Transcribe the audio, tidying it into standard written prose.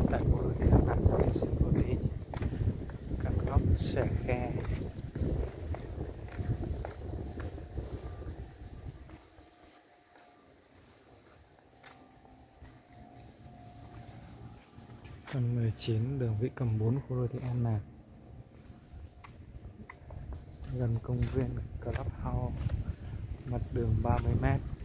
tại khu đô thị Đà Nẵng City, Cao Tốc Xẻ Khe. Phần 19 đường Vĩ Cầm 4, khu đô thị An Lạc, gần công viên Clubhouse, mặt đường 30 m.